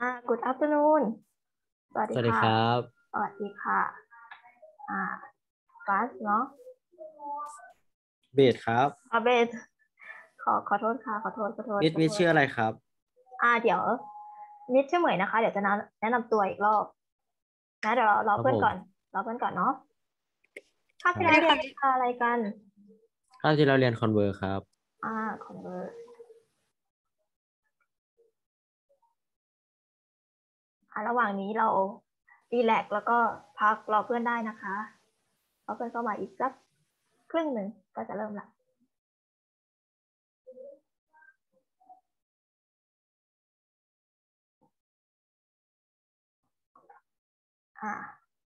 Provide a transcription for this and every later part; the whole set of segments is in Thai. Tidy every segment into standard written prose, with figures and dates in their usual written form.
Good afternoon สวัสดีค่ะสวัสดีครับสวัสดีค่ะฟาสเนาะเบสครับเบสขอโทษค่ะขอโทษมิดชื่ออะไรครับเดี๋ยวนิดชื่อเหมยนะคะเดี๋ยวจะแนะนำตัวอีกรอบนะเดี๋ยวรอครับเพื่อนก่อนผมรอเพื่อนก่อนเนาะคาบครับที่แล้วเรียนวิชาอะไรกันคราวที่เราเรียนคอนเวอร์ครับอ่าของเบอร์ระหว่างนี้เรารีแลกซ์แล้วก็พักรอเพื่อนได้นะคะรอเพื่อนเข้ามาอีกสักครึ่งหนึ่งก็จะเริ่มละอ่า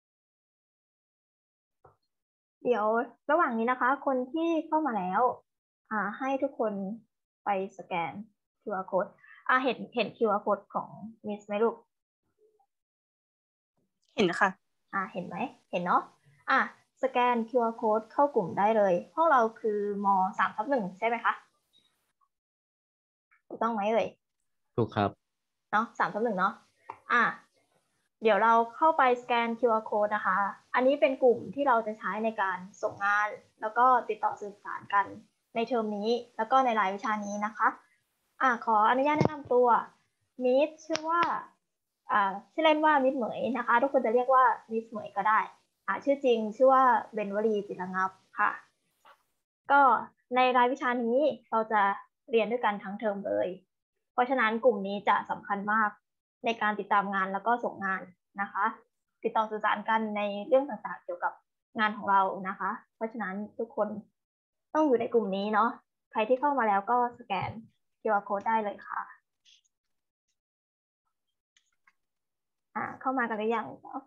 เดี๋ยวระหว่างนี้นะคะคนที่เข้ามาแล้วให้ทุกคนไปสแกน QR code เห็น QR code ของมิสไหมลูกเห็นค่ะเห็นไหมเห็นเนาะสแกน QR code เข้ากลุ่มได้เลยห้องเราคือม3/1ใช่ไหมคะถูกต้องไหมเอ่ยถูกครับเนาะ3/1เนาะเดี๋ยวเราเข้าไปสแกน QR code นะคะ อันนี้เป็นกลุ่มที่เราจะใช้ในการส่งงาน แล้วก็ติดต่อสื่อสารกันในเทอมนี้ แล้วก็ในรายวิชานี้นะคะขออนุญาตแนะนำตัวมิสชื่อว่าชื่อเล่นว่ามิสเหมยนะคะ ทุกคนจะเรียกว่ามิสเหมยก็ได้ชื่อจริงชื่อว่าเบนวลีจิตรงับค่ะ ก็ในรายวิชานี้เราจะเรียนด้วยกันทั้งเทอมเลย เพราะฉะนั้นกลุ่มนี้จะสำคัญมากในการติดตามงานแล้วก็ส่งงานนะคะ ติดต่อสื่อสารกันในเรื่องต่างๆเกี่ยวกับงานของเรานะคะ เพราะฉะนั้นทุกคนต้องอยู่ในกลุ่มนี้เนาะ ใครที่เข้ามาแล้วก็สแกน QR code ได้เลยค่ะเข้ามากันหรือยังเนาะ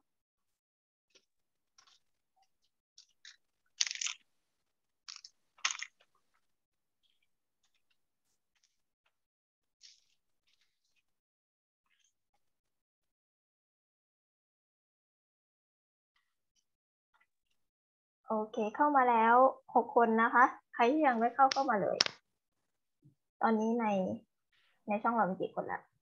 โอเคเข้ามาแล้ว6 คนนะคะ ใครที่ยังไม่เข้ามาเลย ตอนนี้ในช่องเรามีกี่คนแล้ว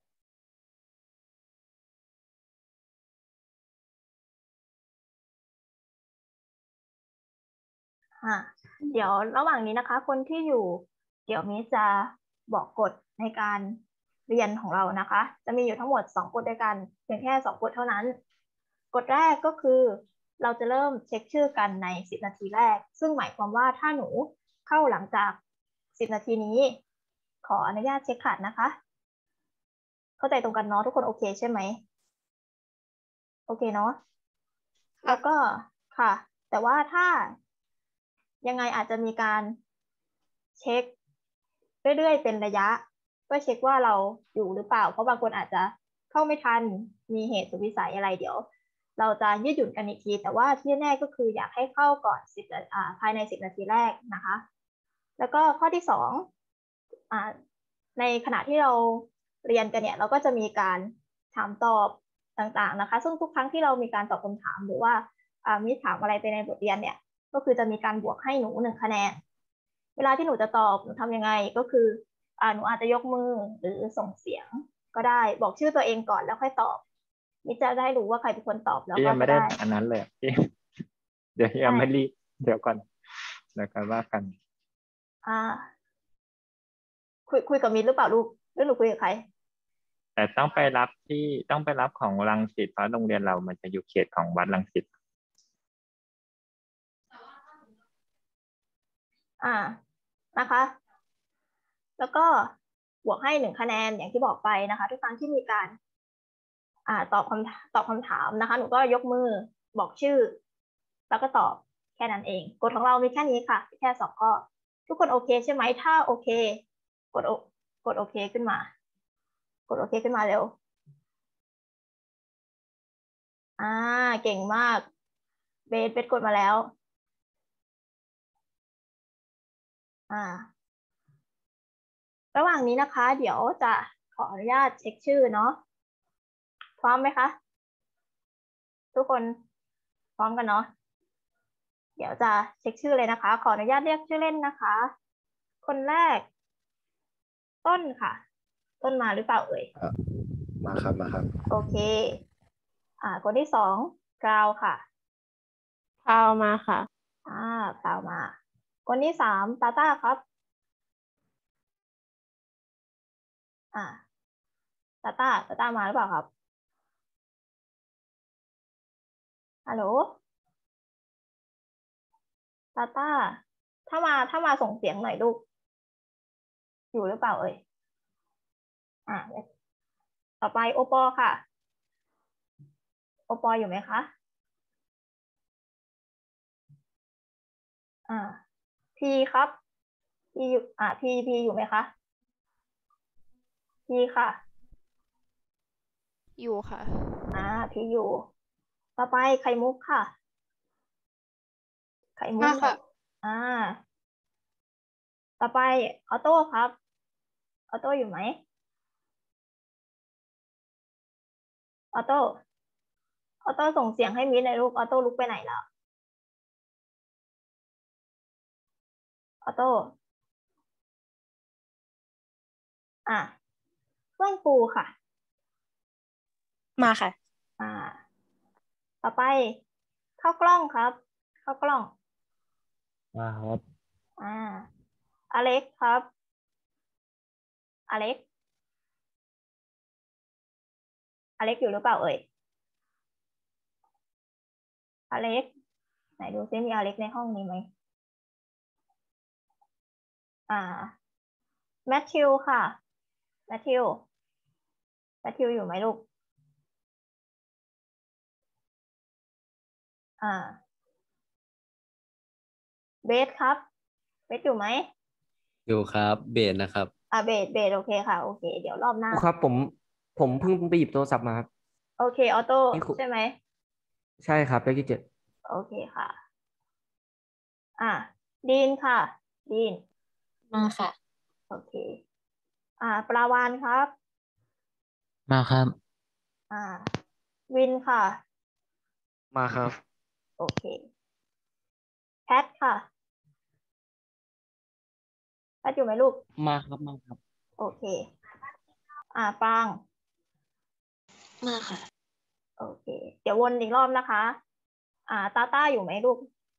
เดี๋ยวระหว่างนี้นะคะ คนที่อยู่ เดี๋ยวมิจะบอกกฎในการเรียนของเรานะคะ จะมีอยู่ทั้งหมด2 กฎด้วยกันเพียงแค่2 กฎเท่านั้น กฎแรกก็คือเราจะเริ่มเช็คชื่อกันใน10 นาทีแรก ซึ่งหมายความว่าถ้าหนูเข้าหลังจาก10 นาทีนี้ ขออนุญาตเช็คขาดนะคะ เข้าใจตรงกันเนาะทุกคนโอเคใช่ไหมโอเคเนาะแล้วก็ค่ะ แต่ว่าถ้ายังไงอาจจะมีการเช็คเรื่อยๆเป็นระยะเพื่อเช็คว่าเราอยู่หรือเปล่าเพราะบางคนอาจจะเข้าไม่ทันมีเหตุสุดวิสัยอะไรเดี๋ยวเราจะยืดหยุ่นกันอีกทีแต่ว่าที่แน่ก็คืออยากให้เข้าก่อนภายใน10 นาทีแรกนะคะแล้วก็ข้อที่2ในขณะที่เราเรียนกันเนี่ยเราก็จะมีการถามตอบต่างๆนะคะซึ่งทุกครั้งที่เรามีการตอบคำถามหรือว่ามีถามอะไรไปในบทเรียนเนี่ยก็คือจะมีการบวกให้หนู1 คะแนนเวลาที่หนูจะตอบหนูทำยังไงก็คือหนูอาจจะยกมือหรือส่งเสียงก็ได้บอกชื่อตัวเองก่อนแล้วค่อยตอบนี่จะได้รู้ว่าใครเป็นคนตอบแล้วก็ยังไม่จะได้ได้อันนั้นเลยพี่เดี๋ยวยังไม่รีบเดี๋ยวก่อนเดี๋ยวกันว่ากันคุยกับมิตรหรือเปล่าลูกหรือหนูคุยกับใครแต่ต้องไปรับของรังสิตเพราะโรงเรียนเรามันจะอยู่เขตของวัดรังสิตนะคะ แล้วก็บวกให้1 คะแนนอย่างที่บอกไปนะคะทุกครั้งที่มีการตอบคำถามนะคะหนูก็ยกมือบอกชื่อ แล้วก็ตอบแค่นั้นเองกฎของเรามีแค่นี้ค่ะแค่2 ข้อทุกคนโอเคใช่ไหมถ้าโอเคกดโอเคขึ้นมากดโอเคขึ้นมาเร็วเก่งมากเบสกดมาแล้วระหว่างนี้นะคะ เดี๋ยวจะขออนุญาตเช็คชื่อเนาะพร้อมไหมคะทุกคนพร้อมกันเนาะเดี๋ยวจะเช็คชื่อเลยนะคะ ขออนุญาตเรียกชื่อเล่นนะคะ คนแรกต้นค่ะ ต้นมาหรือเปล่าเอ่ยมาครับมาครับโอเค คนที่สองกราวค่ะพาวมาค่ะกราวมา คนที่สามตาต้าครับ ตาต้ามาหรือเปล่าครับ ฮัลโหล ตาต้า ถ้ามาส่งเสียงหน่อยลูก อยู่หรือเปล่าเอ่ย ต่อไปโอปอค่ะ โอปออยู่ไหมคะพีครับพีอยู่พีอยู่ไหมคะพีค่ะอยู่ค่ะพีอยู่ ต่อไปไข่มุกค่ะ ไข่มุกมาค่ะต่อไปออโต้ครับ ออโต้อยู่ไหม ออโต้ส่งเสียงให้มิ้นหน่อยลูก ออโต้ลุกไปไหนแล้ว ออโต้เฟื่องฟูค่ะมาค่ะต่อไปข้าวกล้องครับ ข้าวกล้องมาครับอเล็กครับ อเล็กอยู่หรือเปล่าเอ่ย อเล็ก ไหนดูซิมีอเล็กในห้องนี้ไหม แมทธิวค่ะ แมทธิวอยู่ไหมลูก เบสครับ เบสอยู่ไหมอยู่ครับ เบสนะครับเบสโอเคค่ะ โอเค เดี๋ยวรอบหน้าครูครับผมเพิ่งไปหยิบโทรศัพท์มาครับโอเค ออโต้นี่ครูใช่ไหมใช่ครับเลขที่ 7 โอเคค่ะ ดีนค่ะ ดีนมาค่ะโอเค ปลาวานครับมาครับวินค่ะมาครับโอเค แพทค่ะ แพทอยู่ไหมลูกมาครับ มาครับโอเค ปรางมาค่ะโอเค เดี๋ยววนอีกรอบนะคะ ตาต้าอยู่ไหมลูก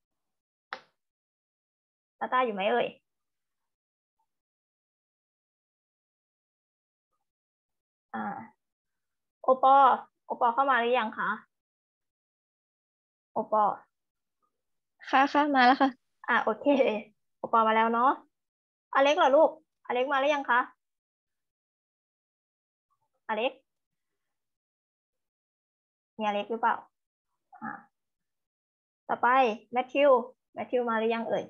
ตาต้าอยู่ไหมเอ่ย โอปอเข้ามาหรือยังคะ โอปอค่ะ มาแล้วค่ะโอเค โอปอมาแล้วเนาะ อเล็กเหรอลูก อเล็กมาหรือยังคะ อเล็ก มีอเล็กหรือเปล่า ต่อไปแมทธิวมาหรือยังเอ่ย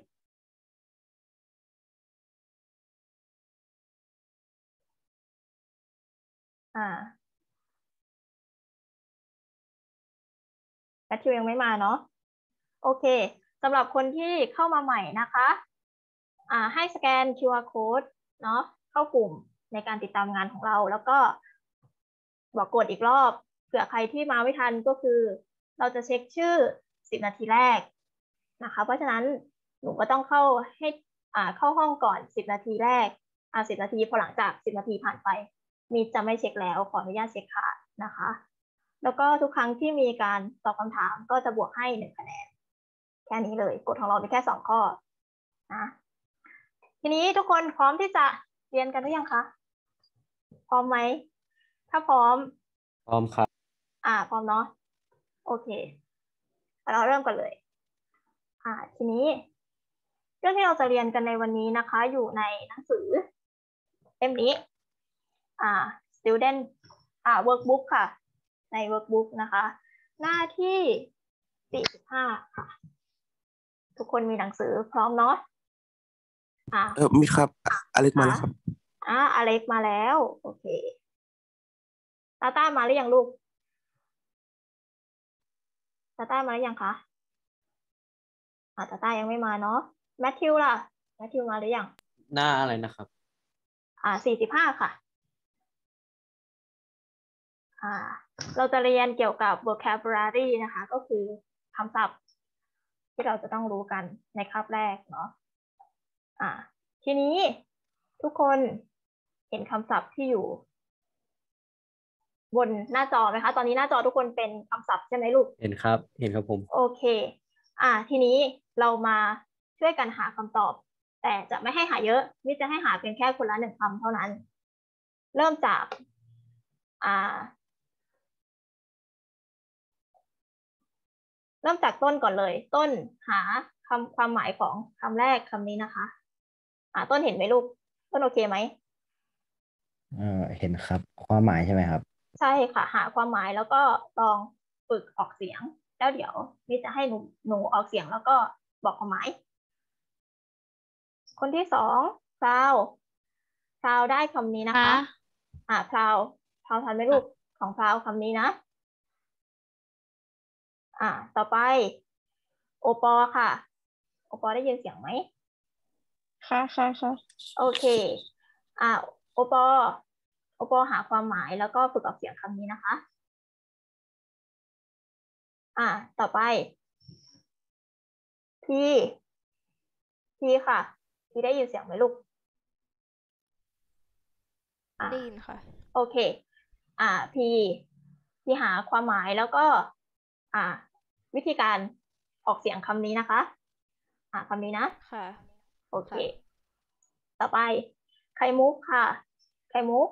แมทธิวยังไม่มาเนาะ โอเคสำหรับคนที่เข้ามาใหม่นะคะ ให้สแกน QR code เนาะเข้ากลุ่มในการติดตามงานของเรา แล้วก็บอกกดอีกรอบเผื่อใครที่มาไม่ทันก็คือเราจะเช็คชื่อ10 นาทีแรกนะคะ เพราะฉะนั้นหนูก็ต้องเข้าห้องก่อน10 นาทีแรก10 นาทีพอหลังจาก10 นาทีผ่านไปมีจะไม่เช็คแล้วขออนุญาตเช็คขาดนะคะ แล้วก็ทุกครั้งที่มีการตอบคำถามก็จะบวกให้1 คะแนนแค่นี้เลยกฎของเรามีแค่2 ข้อนะทีนี้ทุกคนพร้อมที่จะเรียนกันหรือยังคะพร้อมไหมถ้าพร้อมพร้อมครับพร้อมเนาะโอเคเราเริ่มกันเลยทีนี้เรื่องที่เราจะเรียนกันในวันนี้นะคะอยู่ในหนังสือเล่มนี้student workbook ค่ะใน workbook นะคะ หน้าที่45ค่ะทุกคนมีหนังสือพร้อมเนาะมีครับอเล็กมาแล้วครับอเล็กมาแล้วโอเคตาต้ามาหรือยังลูกตาต้ามาหรือยังคะตาต้ายังไม่มาเนาะแมทธิวล่ะแมทธิวมาหรือยังหน้าอะไรนะครับ 45ค่ะเราจะเรียนเกี่ยวกับ vocabulary นะคะก็คือคำศัพท์ที่เราจะต้องรู้กันในคาบแรกเนาะทีนี้ทุกคนเห็นคำศัพท์ที่อยู่บนหน้าจอไหมคะ ตอนนี้หน้าจอทุกคนเป็นคำศัพท์ใช่ไหมลูกเห็นครับ เห็นครับผมโอเค ทีนี้เรามาช่วยกันหาคำตอบ แต่จะไม่ให้หาเยอะมิจะให้หาเพียงแค่คนละหนึ่งคำเท่านั้น เริ่มจาก เริ่มจากต้นก่อนเลย ต้นหาความหมายของคำแรกคำนี้นะคะ ต้นเห็นไหมลูก ต้นโอเคไหมเห็นครับความหมายใช่ไหมครับใช่ค่ะ หาความหมายแล้วก็ลองฝึกออกเสียง แล้วเดี๋ยวนี่จะให้หนูออกเสียงแล้วก็บอกความหมาย คนที่สองพราวได้คำนี้นะคะพราวทันไหมลูกของพราวคำนี้นะ ต่อไป โอปอค่ะ โอปอได้ยินเสียงไหมค่ะค่ะโอเค โอปอหาความหมายแล้วก็ฝึกออกเสียงคำนี้นะคะ ต่อไป พี่ค่ะ พี่ได้ยินเสียงไหมลูกได้ยินค่ะโอเค พี่หาความหมายแล้วก็ วิธีการออกเสียงคำนี้นะคะคำนี้นะค่ะโอเค ต่อไป ไข่มุกค่ะ ไข่มุก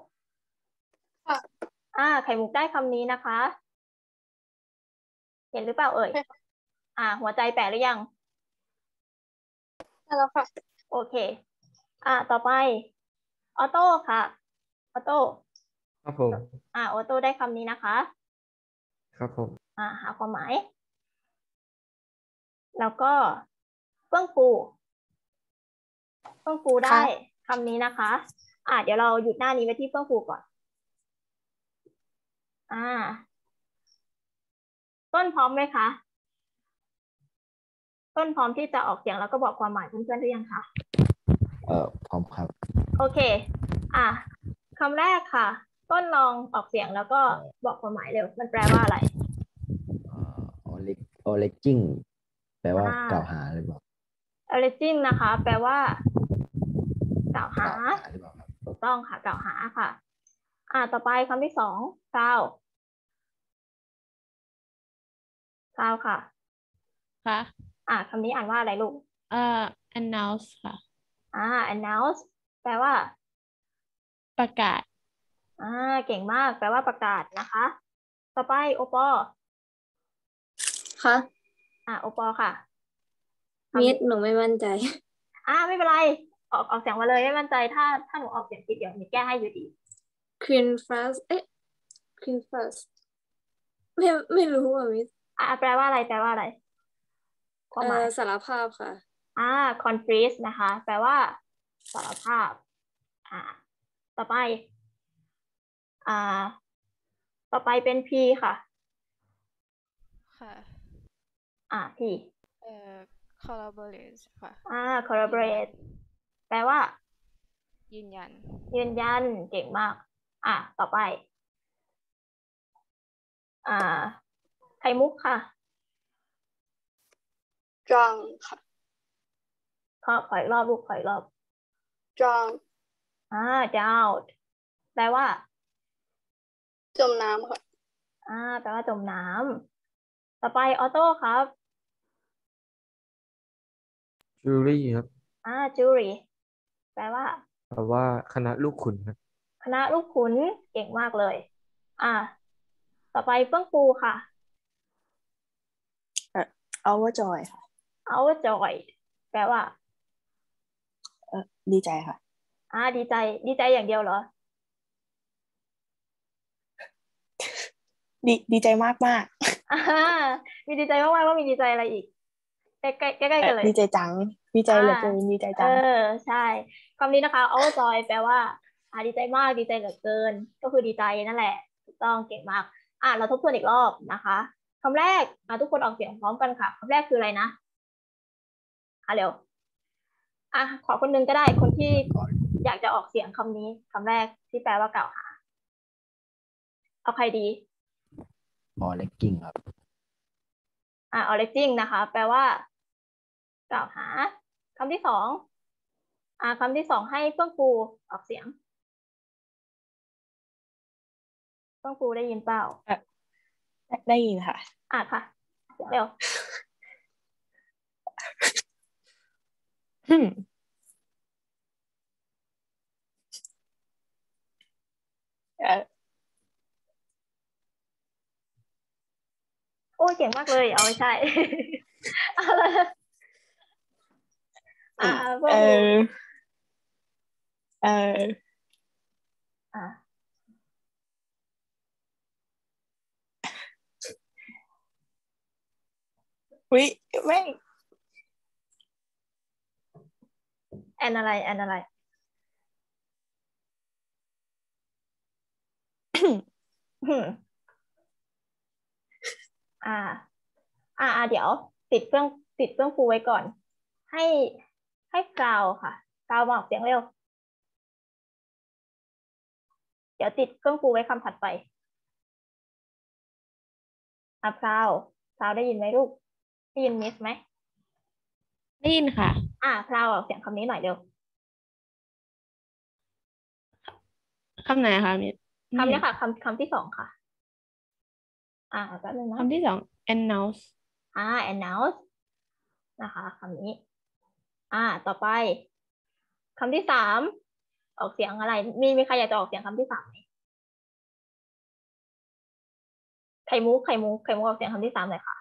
ไข่มุกได้คำนี้นะคะ เห็นหรือเปล่าเอ่ย หัวใจแปะหรือยังได้แล้วค่ะโอเค ต่อไป ออโต้ค่ะ ออโต้ครับผมออโต้ได้คำนี้นะคะครับผมหาความหมาย แล้วก็เฟื่องฟูได้คำนี้นะคะ เดี๋ยวเราหยุดหน้านี้ไว้ที่เฟื่องฟูก่อน ต้นพร้อมไหมคะ ต้นพร้อมที่จะออกเสียงแล้วก็บอกความหมายเพื่อนๆหรือยังคะพร้อมครับโอเค คำแรกค่ะ ต้นลองออกเสียงแล้วก็บอกความหมายเร็ว มันแปลว่าอะไร alleging แปลว่ากล่าวหาหรือเปล่า alleging นะคะ แปลว่ากล่าวหาหรือเปล่าครับถูกต้องค่ะ กล่าวหาค่ะ ต่อไปคำที่สอง proud ค่ะค่ะคำนี้อ่านว่าอะไรลูก announce ค่ะ announce แปลว่าประกาศเก่งมาก แปลว่าประกาศนะคะ ต่อไปโอปอค่ะโอปอค่ะมิดหนูไม่มั่นใจไม่เป็นไร ออกเสียงมาเลยไม่มั่นใจ ถ้าหนูออกเสียงผิดเดี๋ยวมีแก้ให้อยู่ดี Queen first Queen first ไม่รู้อ่ะมิดแปลว่าอะไร แปลว่าอะไร ความหมายสารภาพค่ะ confess นะคะ แปลว่าสารภาพ ต่อไป ต่อไปเป็น P ค่ะค่ะ P collaborate ค่ะ collaborate แปลว่ายืนยันยืนยัน เก่งมาก ต่อไป ไข่มุกค่ะ strong ค่ะขออีกรอบลูก ขออีกรอบ strong doubt แปลว่าจมน้ำค่ะแปลว่าจมน้ำ ต่อไปออโต้ครับ jury ครับ jury แปลว่าแปลว่าคณะลูกขุนครับคณะลูกขุน เก่งมากเลย ต่อไปเฟื่องฟูค่ะ overjoy ค่ะ overjoyed แปลว่าดีใจค่ะดีใจอย่างเดียวเหรอดีใจมากมากมีดีใจมากๆว่ามีดีใจอะไรอีก ใกล้กันเลยดีใจจัง ดีใจเหลือเกิน ดีใจจังใช่คำนี้นะคะ overjoy แปลว่าดีใจมาก ดีใจเหลือเกิน ก็คือดีใจนั่นแหละ ถูกต้องเก่งมาก เราทบทวนอีกรอบนะคะคำแรกทุกคนออกเสียงพร้อมกันค่ะคำแรกคืออะไรนะเร็วขอคนนึงก็ได้ คนที่อยากจะออกเสียงคำนี้คำแรกที่แปลว่ากล่าวหา เอาใครดี alleging ครับ alleging นะคะ แปลว่า กล่าวหาคำที่สองคำที่สองให้เฟื่องฟูออกเสียงต้องครูได้ยินเปล่าได้ยินค่ะค่ะเสียงเร็วเอ่อโอ้ยเก่งมากเลยเอาไม่ใช่ เอาเลยพวกเอครูอเอออ่ะวิแม่งแอนอะไรแอนอะไร เดี๋ยวติดเครื่องครูไว้ก่อน ให้กราวค่ะกราวบอกเสียงเร็ว เดี๋ยวติดเครื่องครูไว้คำถัดไปพราวได้ยินไหมลูกได้ยินมิสไหมได้ยินค่ะพราวออกเสียงคำนี้หน่อยเร็วคำไหนคะมิสคำนี้ค่ะคำที่สองค่ะแป๊บนึงนะคำที่สอง announce announce นะคะคำนี้ต่อไปคำที่สามออกเสียงอะไรมีใครอยากจะออกเสียงคำที่สามไหมไข่มุกออกเสียงคำที่สามหน่อยค่ะ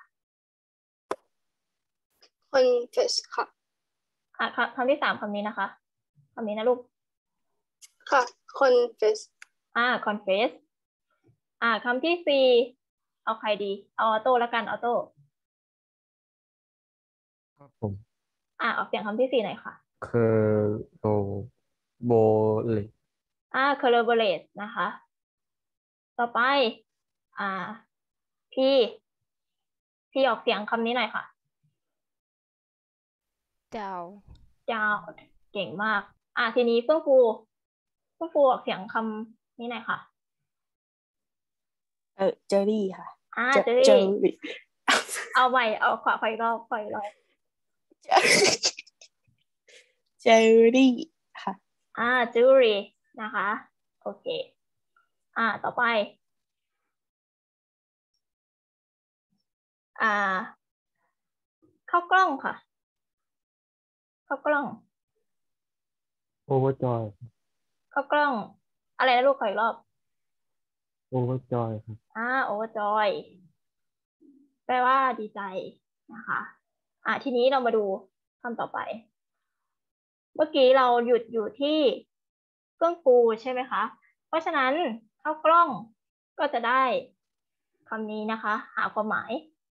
confess ค่ะคำที่สามคำนี้นะคะคำนี้นะลูกค่ะ confess confess คำที่สี่เอาใครดีเอาออโต้แล้วกันออโต้ครับผมออกเสียงคำที่สี่หน่อยค่ะเคอโรโบเลต collaborate นะคะ ต่อไปพี่ออกเสียงคำนี้หน่อยค่ะ down ยาวเก่งมากทีนี้เฟื่องฟูออกเสียงคำนี้หน่อยค่ะเจอรี่ค่ะเจอเจอรี่รี่เอาใหม่เอาขวาอีกรอบเจอรี่ค่ะจูรี่นะคะ โอเคต่อไปเข้ากล้องค่ะเข้ากล้องโอเวอร์จอยเข้ากล้องอะไรนะลูกขออีกรอบโอเวอร์จอยครับ overjoy แปลว่าดีใจนะคะทีนี้เรามาดูคำต่อไป เมื่อกี้เราหยุดอยู่ที่เครื่องครูใช่ไหมคะเพราะฉะนั้นเข้ากล้องก็จะได้คำนี้นะคะ หาความหมาย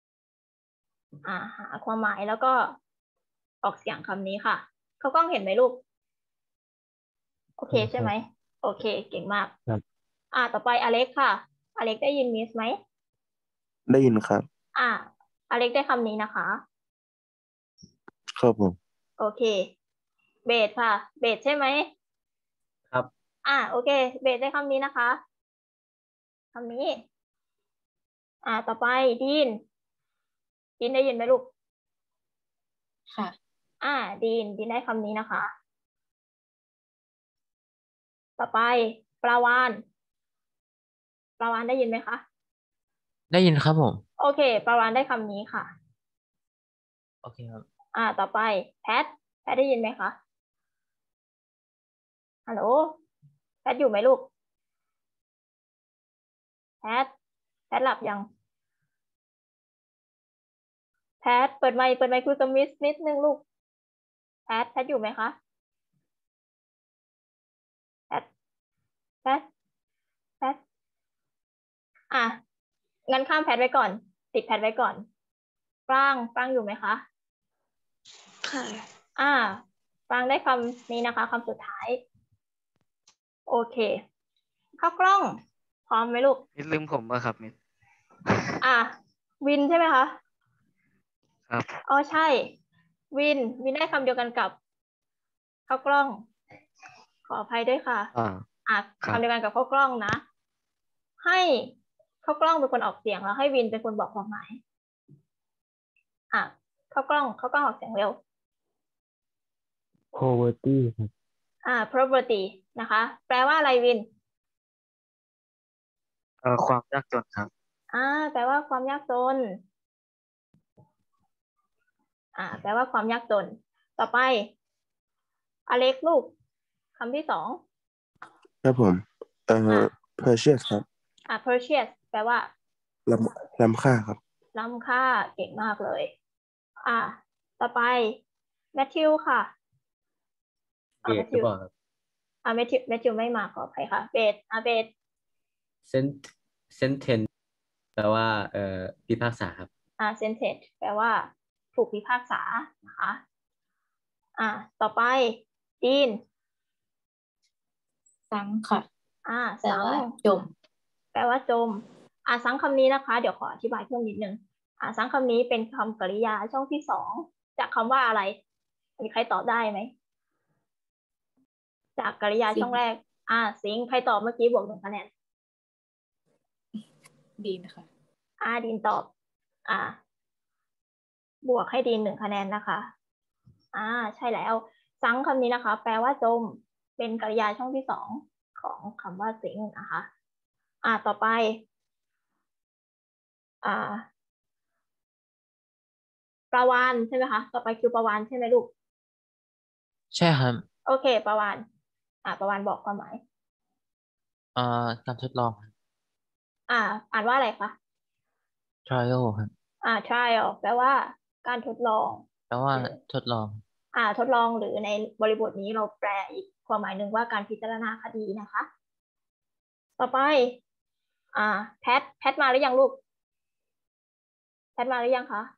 หาความหมายแล้วก็ออกเสียงคำนี้ค่ะเข้ากล้องเห็นไหมลูกโอเคใช่ไหมโอเคเก่งมากครับต่อไปอเล็กค่ะอเล็กได้ยินมิสไหมได้ยินครับอเล็กได้คำนี้นะคะครับผมโอเคเบสค่ะเบสใช่ไหมครับโอเคเบสได้คำนี้นะคะคำนี้ต่อไปดีนได้ยินไหมลูกค่ะดีนได้คำนี้นะคะ ต่อไปปลาวานได้ยินไหมคะได้ยินครับผมโอเคปลาวานได้คำนี้ค่ะโอเคครับต่อไปแพทได้ยินไหมคะฮัลโหลแพทอยู่ไหมลูกแพทหลับยังแพทเปิดไมค์ครูสมิธนิดนึงลูกแพทอยู่ไหมคะแพทงั้นข้ามแพทไว้ก่อนติดแพทไว้ก่อนปรางอยู่ไหมคะค่ะปรางได้คำนี้นะคะคำสุดท้ายโอเคเข้ากล้องพร้อมไหมลูกมิดลืมผมป่ะครับมิดวินใช่ไหมคะครับใช่วินได้คำเดียวกันกับเข้ากล้องขออภัยด้วยค่ะคำเดียวกันกับเข้ากล้องนะให้เข้ากล้องเป็นคนออกเสียงแล้วให้วินเป็นคนบอกความหมายเข้ากล้องออกเสียงเร็ว poverty ครับ property นะคะแปลว่าอะไรวินความยากจนครับแปลว่าความยากจน แปลว่าความยากจน ต่อไป อเล็กลูกคำที่สองครับผมpurchase ครับ purchase แปลว่าล้ำค่าครับล้ำค่าเก่งมากเลย ต่อไปแมทธิวค่ะเบสหรือเปล่าครับแมทธิวไม่มาขออภัยค่ะเบสเบส sentence แปลว่าพิพากษาครับ sentence แปลว่าถูกพิพากษานะคะ ต่อไปดีนสังค่ะ แปลสังว่าจมแปลว่าจม สังคำนี้นะคะ เดี๋ยวขออธิบายเพิ่มนิดนึง สังคำนี้เป็นคำกริยาช่องที่สองจากคำว่าอะไร มีใครตอบได้ไหม จากกริยาช่องแรก สิงใครตอบเมื่อกี้บวก1 คะแนนดีนะคะดินตอบ บวกให้ดีน1 คะแนนนะคะ ใช่แล้ว สังคำนี้นะคะ แปลว่าจม เป็นกริยาช่องที่สองของคำว่าสิงนะคะ ต่อไป ปลาวาฬใช่ไหมคะ ต่อไปคือปลาวาฬใช่ไหมลูกใช่ครับโอเคปลาวาฬปลาวาฬบอกความหมายการทดลองครับอ่านว่าอะไรคะ trial ครับ trial แปลว่าการทดลองแปลว่าทดลองทดลองหรือในบริบทนี้เราแปลอีกความหมายหนึ่งว่าการพิจารณาคดีนะคะ ต่อไปแพทมาหรือยังลูก แพทมาหรือยังคะ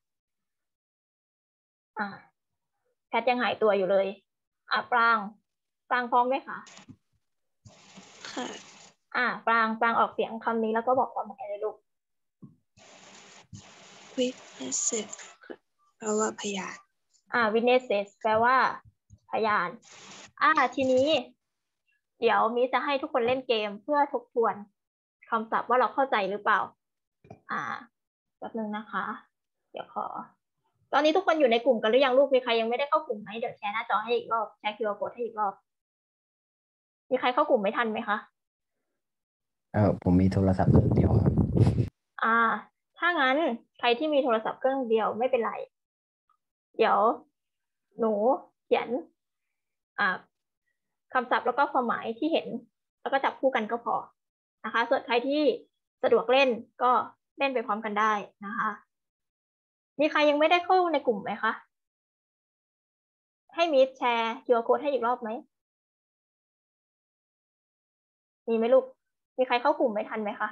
แพทยังหายตัวอยู่เลย ปรางพร้อมไหมคะค่ะปรางออกเสียงคำนี้แล้วก็บอกความหมายเลยลูก witnesses ค่ะแปลว่าพยาน witnesses แปลว่าพยาน ทีนี้ เดี๋ยวมิจะให้ทุกคนเล่นเกมเพื่อทบทวนคำศัพท์ว่าเราเข้าใจหรือเปล่า แป๊บนึงนะคะ เดี๋ยวตอนนี้ทุกคนอยู่ในกลุ่มกันหรือยังลูก มีใครยังไม่ได้เข้ากลุ่มไหมเดี๋ยวแชร์หน้าจอให้อีกรอบ แชร์ QR code ให้อีกรอบ มีใครเข้ากลุ่มไม่ทันไหมคะผมมีโทรศัพท์เครื่องเดียวครับถ้างั้นใครที่มีโทรศัพท์เครื่องเดียวไม่เป็นไร เดี๋ยวหนูเขียนคำศัพท์แล้วก็ความหมายที่เห็น แล้วก็จับคู่กันก็พอนะคะ ส่วนใครที่สะดวกเล่นก็เล่นไปพร้อมกันได้นะคะ มีใครยังไม่ได้เข้าในกลุ่มไหมคะ ให้มิสแชร์ QR code ให้อีกรอบไหม มีไหมลูก มีใครเข้ากลุ่มไม่ทันไหมคะ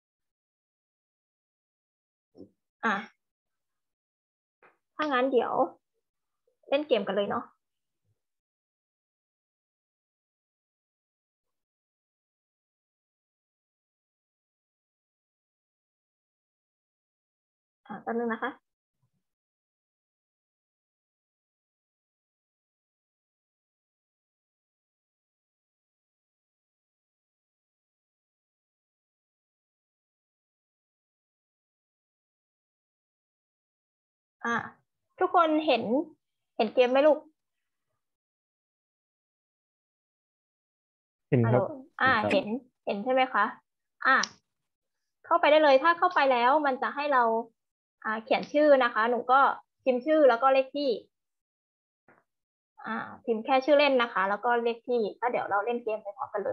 ถ้างั้นเดี๋ยวเล่นเกมกันเลยเนาะ แป๊บนึงนะคะ ทุกคนเห็นเกมไหมลูกเห็นครับเห็นใช่ไหมคะ เข้าไปได้เลย ถ้าเข้าไปแล้วมันจะให้เราเขียนชื่อนะคะ หนูก็พิมพ์ชื่อแล้วก็เลขที่ พิมพ์แค่ชื่อเล่นนะคะ แล้วก็เลขที่แล้วเดี๋ยวเราเล่นเกมไปพร้อมกันเลย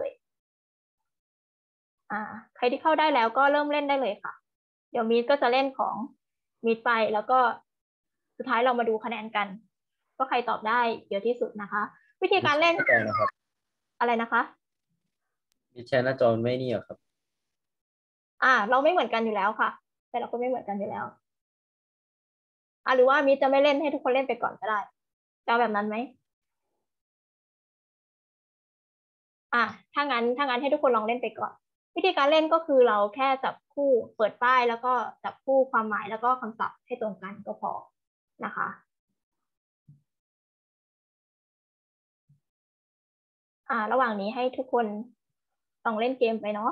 ใครที่เข้าได้แล้วก็เริ่มเล่นได้เลยค่ะ เดี๋ยวมีดก็จะเล่นของมีดไปแล้วก็สุดท้ายเรามาดูคะแนนกันว่าใครตอบได้เยอะที่สุดนะคะ วิธีการเล่นหน้าจอนะครับอะไรนะคะมีแชร์หน้าจอไม่นี่หรอครับเราไม่เหมือนกันอยู่แล้วค่ะ แต่เราก็ไม่เหมือนกันอยู่แล้วหรือว่ามิดจะไม่เล่นให้ทุกคนเล่นไปก่อนก็ได้จะเอาแบบนั้นไหมถ้างั้นให้ทุกคนลองเล่นไปก่อน วิธีการเล่นก็คือเราแค่จับคู่เปิดป้ายแล้วก็จับคู่ความหมายแล้วก็คำศัพท์ให้ตรงกันก็พอนะคะ ระหว่างนี้ให้ทุกคนลองเล่นเกมไปเนาะ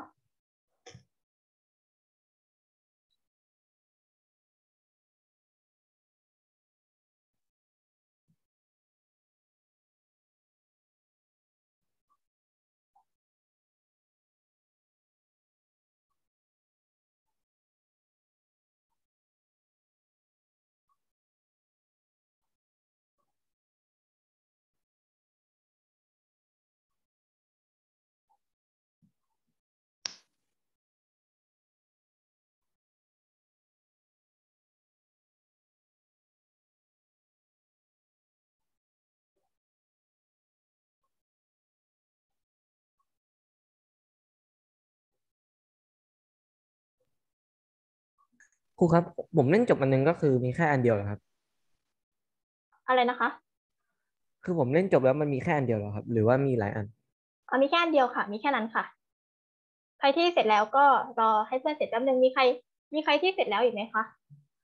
ครูครับ ผมเล่นจบอันนึงก็คือมีแค่อันเดียวเหรอครับอะไรนะคะคือผมเล่นจบแล้วมันมีแค่อันเดียวเหรอครับ หรือว่ามีหลายอันมีแค่อันเดียวค่ะ มีแค่นั้นค่ะ ใครที่เสร็จแล้วก็รอให้เพื่อนเสร็จแป๊บนึงมีใครที่เสร็จแล้วอีกไหมคะ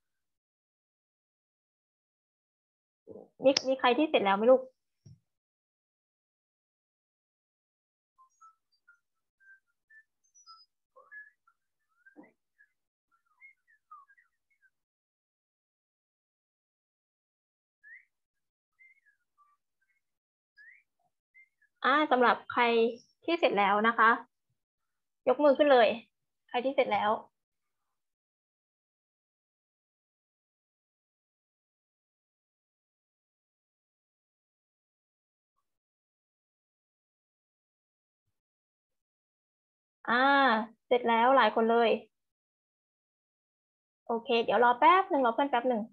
มีใครที่เสร็จแล้วไหมลูกสำหรับใครที่เสร็จแล้วนะคะ ยกมือขึ้นเลย ใครที่เสร็จแล้วเสร็จแล้วหลายคนเลย โอเค เดี๋ยวรอแป๊บหนึ่งรอเพื่อนแป๊บหนึ่ง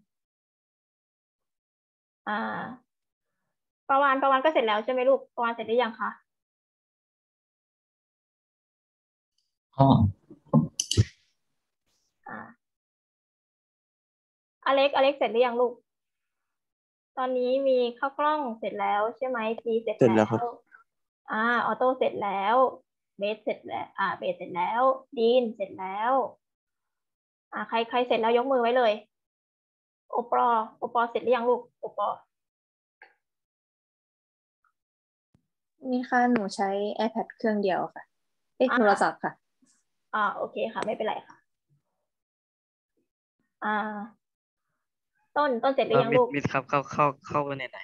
ประวานก็เสร็จแล้วใช่ไหมลูกประวานเสร็จหรือยังคะอ๋ออเล็กเสร็จหรือยังลูก ตอนนี้มีข้าวกล้องเสร็จแล้วใช่ไหมจีเสร็จเสร็จแล้แล้วครับวออโต้เสร็จแล้วเบสเสร็จแล้วเบสเสร็จแล้วดีนเสร็จแล้วใครเสร็จแล้วยกมือไว้เลยโอปอเสร็จหรือยังลูกโอปอนี่ค่ะหนูใช้ iPad เครื่องเดียวค่ะโทรศัพท์ค่ะโอเคค่ะไม่เป็นไรค่ะต้นเสร็จหรือยังลูกมิดครับเข้าไปในไหน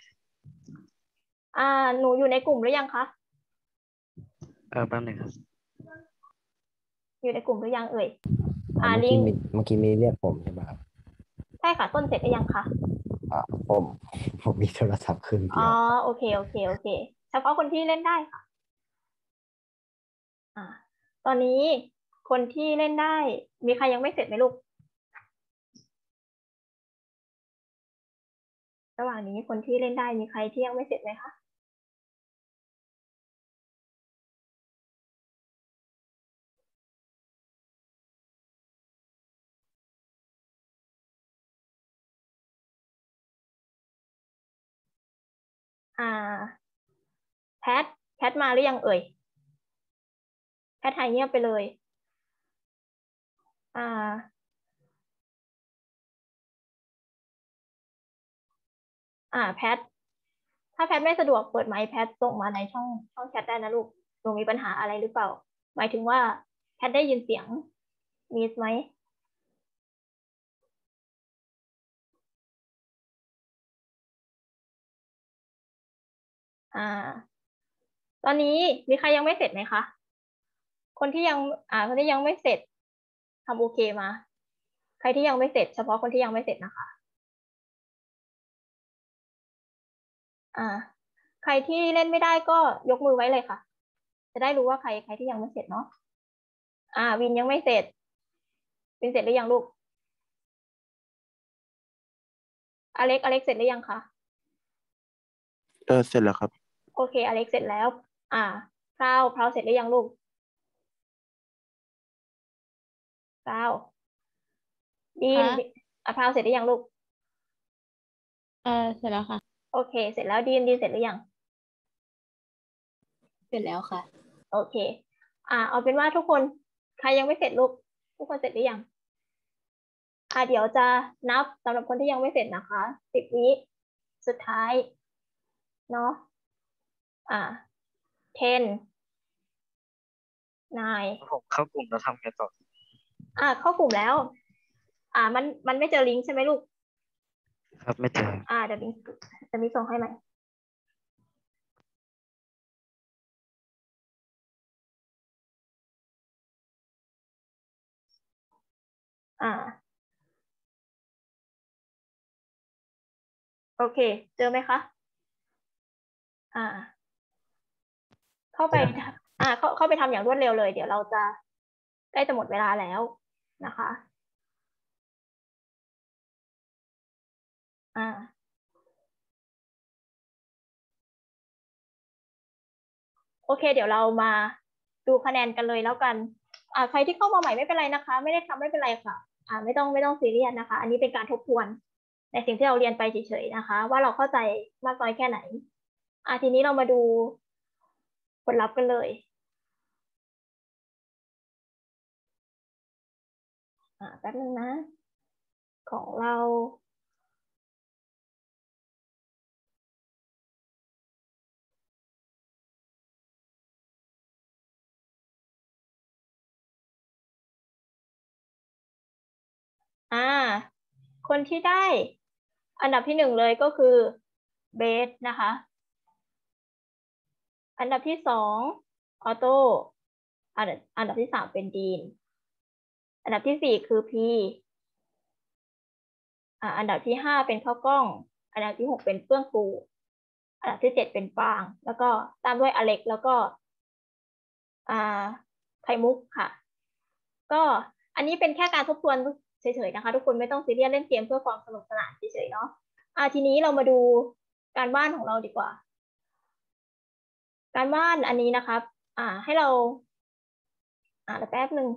หนูอยู่ในกลุ่มหรือยังคะแป๊บหนึงครับอยู่ในกลุ่มหรือยังเอ่ยเมื่อลิกี้งมีเรียกผมใช่ไหมครับใช่ค่ะต้นเสร็จหรือยังคะผมมีโทรศัพท์เครื่องเดียวโอเคเฉพาะคนที่เล่นได้ค่ะตอนนี้คนที่เล่นได้มีใครยังไม่เสร็จไหมลูกระหว่างนี้คนที่เล่นได้มีใครที่ยังไม่เสร็จไหมคะแพทมาหรือยังเอ่ยแพทหายเงียบไปเลยแพทถ้าแพทไม่สะดวกเปิดไมค์แพทส่งมาในช่องแชทได้นะลูกหนูมีปัญหาอะไรหรือเปล่าหมายถึงว่าแพทได้ยินเสียงมีไหมตอนนี้มีใครยังไม่เสร็จไหมคะคนที่ยังไม่เสร็จทำโอเคมาใครที่ยังไม่เสร็จเฉพาะคนที่ยังไม่เสร็จนะคะใครที่เล่นไม่ได้ก็ยกมือไว้เลยค่ะจะได้รู้ว่าใครที่ยังไม่เสร็จเนาะวินยังไม่เสร็จวินเสร็จหรือยังลูกอเล็กเสร็จหรือยังคะเสร็จแล้วครับโอเคอเล็กเสร็จแล้วพราวเสร็จหรือยังลูกพราวดีนพราวเสร็จหรือยังลูกเสร็จแล้วค่ะโอเคเสร็จแล้วดีนเสร็จหรือยังเสร็จแล้วค่ะโอเคเอาเป็นว่าทุกคนใครยังไม่เสร็จลูกทุกคนเสร็จหรือยังเดี๋ยวจะนับสำหรับคนที่ยังไม่เสร็จนะคะ10 วิสุดท้ายเนาะ10 9 ผมเข้ากลุ่มแล้วทำไงต่อเข้ากลุ่มแล้วมันไม่เจอลิงก์ใช่ไหมลูกครับไม่เจอเดี๋ยวมีส่งให้ไหมโอเคเจอไหมคะเข้าไปเข้าไปทำอย่างรวดเร็วเลยเดี๋ยวเราจะใกล้จะหมดเวลาแล้วนะคะโอเคเดี๋ยวเรามาดูคะแนนกันเลยแล้วกันใครที่เข้ามาใหม่ไม่เป็นไรนะคะไม่ได้ทำไม่เป็นไรค่ะไม่ต้องซีเรียสนะคะ อันนี้เป็นการทบทวนในสิ่งที่เราเรียนไปเฉยๆนะคะ ว่าเราเข้าใจมากน้อยแค่ไหนทีนี้เรามาดูผลลัพธ์กันเลยแป๊บนึงนะ ของเราคนที่ได้อันดับที่1เลยก็คือเบสนะคะ อันดับที่2ออโต้อันดับที่3เป็นดีนอันดับที่4คือพีอันดับที่5เป็นข้าวกล้องอันดับที่6เป็นเฟื่องฟูอันดับที่7เป็นฟางแล้วก็ตามด้วยอเล็กแล้วก็ไข่มุกค่ะก็อันนี้เป็นแค่การทบทวนเฉยๆนะคะทุกคนไม่ต้องซีเรียสเล่นเกมเพื่อความสนุกสนานเฉยๆเนาะทีนี้เรามาดูการบ้านของเราดีกว่าการบ้านอันนี้นะครับให้เราแป๊บหนึ่ง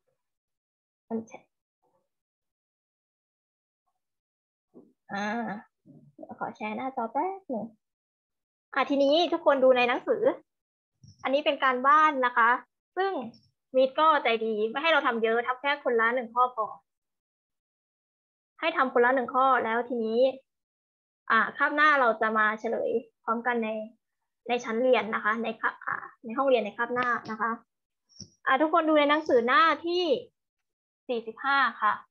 เดี๋ยวขอแชร์หน้าจอแป๊บหนึ่งทีนี้ทุกคนดูในหนังสืออันนี้เป็นการบ้านนะคะซึ่งมีดก็ใจดีไม่ให้เราทำเยอะทำแค่คนละ1ข้อพอให้ทำคนละ1ข้อแล้วทีนี้คาบหน้าเราจะมาเฉลยพร้อมกันในชั้นเรียนนะคะในห้องเรียนในคาบหน้านะคะทุกคนดูในหนังสือหน้าที่45ค่ะ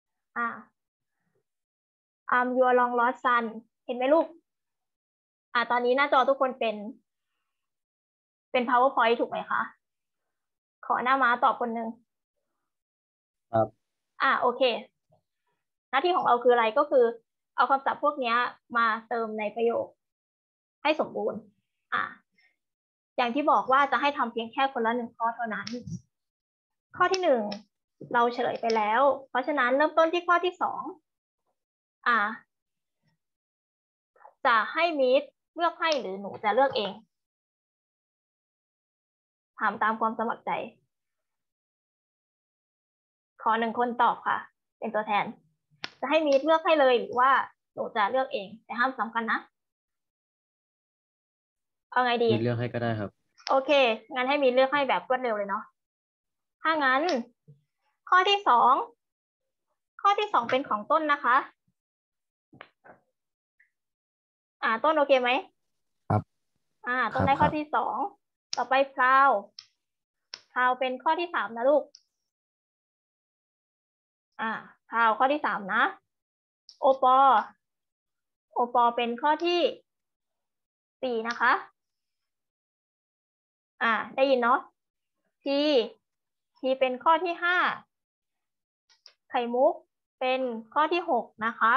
your long lost son เห็นไหมลูกตอนนี้หน้าจอทุกคนเป็น PowerPoint ถูกไหมคะขอหน้าม้าตอบคนหนึ่งครับโอเคหน้าที่ของเราคืออะไรก็คือเอาคำศัพท์พวกนี้มาเติมในประโยคให้สมบูรณ์อย่างที่บอกว่าจะให้ทำเพียงแค่คนละ1ข้อเท่านั้นข้อที่1เราเฉลยไปแล้วเพราะฉะนั้นเริ่มต้นที่ข้อที่2จะให้มีดเลือกให้หรือหนูจะเลือกเองถามตามความสมัครใจขอ1คนตอบค่ะเป็นตัวแทนจะให้มีดเลือกให้เลยหรือว่าหนูจะเลือกเองแต่ห้ามซ้ำกันนะเอาไงดีมีเลือกให้ก็ได้ครับโอเคงั้นให้มีดเลือกให้แบบรวดเร็วเลยเนาะถ้างั้นข้อที่2เป็นของต้นนะคะต้นโอเคไหมครับต้นได้ข้อที่2ต่อไปพราวเป็นข้อที่3นะลูกพราวข้อที่3นะโอปอเป็นข้อที่4นะคะได้ยินเนาะทีเป็นข้อที่5ไข่มุกเป็นข้อที่6นะคะ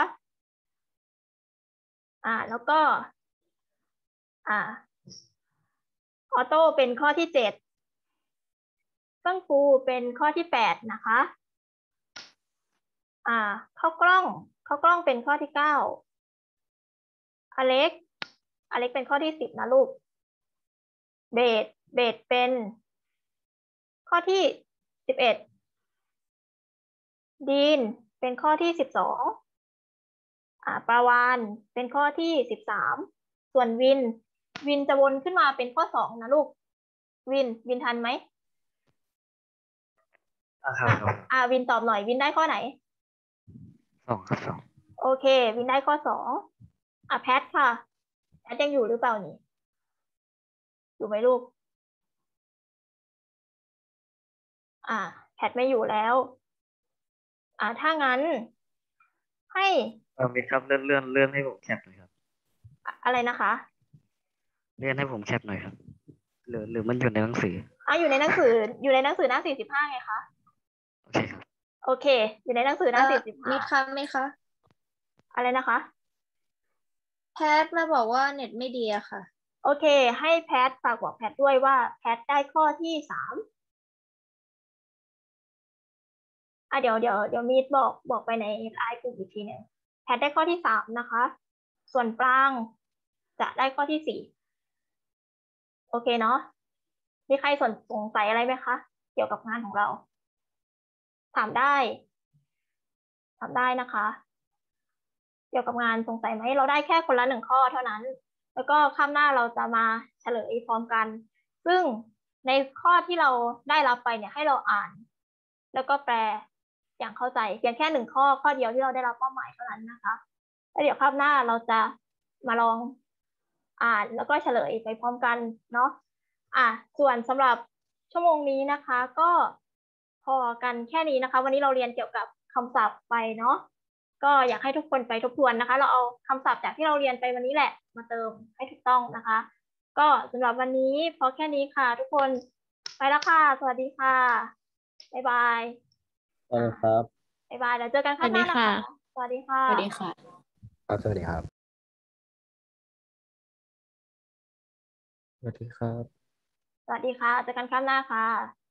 แล้วก็ออโต้เป็นข้อที่7เฟื่องฟูเป็นข้อที่8นะคะข้าวกล้องเป็นข้อที่9อเล็กเป็นข้อที่10นะลูกเบสเป็นข้อที่11ดีนเป็นข้อที่12ปาวานเป็นข้อที่13ส่วนวินจะวนขึ้นมาเป็นข้อ2นะลูกวินทันไหมครับวินตอบหน่อยวินได้ข้อไหน 2ครับ2 โอเควินได้ข้อ2แพทค่ะแพทยังอยู่หรือเปล่านี่อยู่ไหมลูกแพทไม่อยู่แล้วถ้างั้นให้มิดครับเลื่อนให้ผมแคปหน่อยครับอะไรนะคะเลื่อนให้ผมแคปหน่อยครับหรือมันอยู่ในหนังสืออยู่ในหนังสือหน้า45ไงคะโอเคครับโอเคอยู่ในหนังสือหน้า45 มีคำไหมคะอะไรนะคะแพทมาบอกว่าเน็ตไม่ดีอะค่ะโอเคให้แพทฝากบอกแพทด้วยว่าแพทได้ข้อที่3เดี๋ยวมีดบอกไปในไลน์กลุ่มอีกทีหนึ่งแพทได้ข้อที่3นะคะส่วนปรางจะได้ข้อที่4โอเคเนาะมีใครสงสัยอะไรไหมคะเกี่ยวกับงานของเราถามได้ำได้นะคะ เกี่ยวกับงานสงสัยไหมเราได้แค่คนละ1 ข้อเท่านั้น แล้วก็คาบหน้าเราจะมาเฉลยพร้อมกัน ซึ่งในข้อที่เราได้รับไปเนี่ยให้เราอ่าน แล้วก็แปลอย่างเข้าใจเพียงแค่1 ข้อเดียวที่เราได้รับเป้าหมายเท่านั้นนะคะแล้วเดี๋ยวคาบหน้าเราจะมาลองอ่านแล้วก็เฉลยไปพร้อมกันเนาะส่วนสำหรับชั่วโมงนี้นะคะ ก็พอกันแค่นี้นะคะ วันนี้เราเรียนเกี่ยวกับคำศัพท์ไปเนาะก็อยากให้ทุกคนไปทบทวนนะคะ เราเอาคำศัพท์จากที่เราเรียนไปวันนี้แหละมาเติมให้ถูกต้องนะคะ ก็สำหรับวันนี้พอแค่นี้ค่ะ ทุกคนไปแล้วค่ะสวัสดีค่ะบ๊ายบายสวัสดีครับบ๊ายบายแล้วเจอกันครั้งหน้านะคะสวัสดีค่ะสวัสดีค่ะครับสวัสดีครับสวัสดีครับสวัสดีค่ะเจอกันครั้งหน้าค่ะ